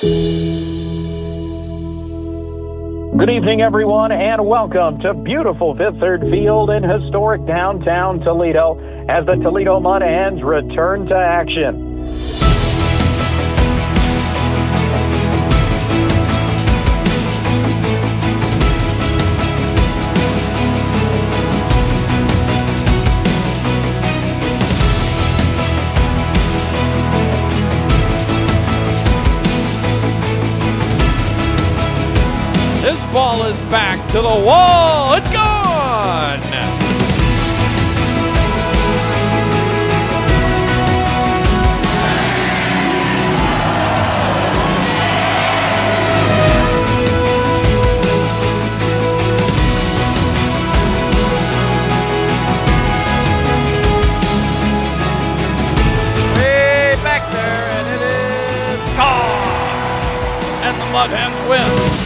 Good evening, everyone, and welcome to beautiful Fifth Third Field in historic downtown Toledo as the Toledo Mud Hens return to action. This ball is back to the wall. It's gone. Way back there, and it is gone. And the Mud Hens win.